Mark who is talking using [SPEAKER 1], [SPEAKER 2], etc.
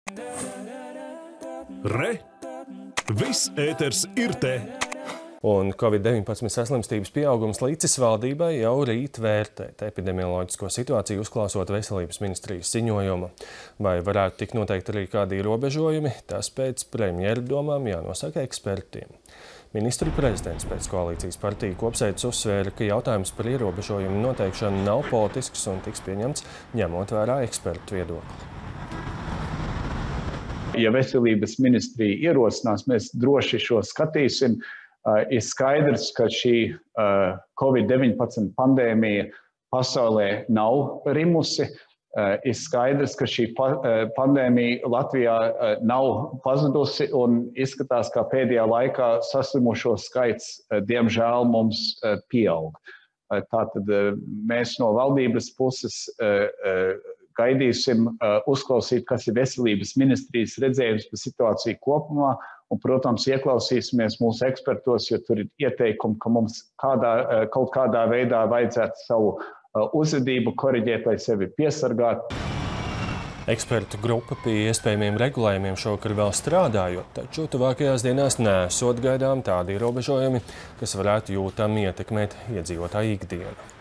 [SPEAKER 1] Re! Viss ēters ir te!
[SPEAKER 2] Un Covid-19 saslimstības pieaugums licis valdībai jau rīt vērtēt epidemioloģisko situāciju, uzklausot Veselības ministrijas ziņojumu. Vai varētu tikt noteikti arī kādi ierobežojumi, tas pēc premjera domām jānosaka ekspertiem. Ministru prezidents pēc koalīcijas partiju kopsēdes uzsvēra, ka jautājums par ierobežojumu noteikšanu nav politisks un tiks pieņemts ņemot vērā ekspertu viedokli.
[SPEAKER 3] Ja Veselības ministrija ierosinās, mēs droši šo skatīsim. Ir skaidrs, ka šī Covid-19 pandēmija pasaulē nav rimusi. Ir skaidrs, ka šī pandēmija Latvijā nav pazudusi un izskatās, ka pēdējā laikā saslimušo skaits, diemžēl, mums pieaug. Tātad mēs no valdības puses gaidīsim uzklausīt, kas ir Veselības ministrijas redzējums par situāciju kopumā, un, protams, ieklausīsimies mūsu ekspertos, jo tur ir ieteikumi, ka mums kaut kādā veidā vajadzētu savu uzvedību koriģēt, lai sevi piesargātu.
[SPEAKER 2] Ekspertu grupa pie iespējamiem regulējumiem šovakar vēl strādājot, taču tuvākajās dienās nesot gaidām tādi ierobežojumi, kas varētu jūtami ietekmēt iedzīvotāju ikdienu.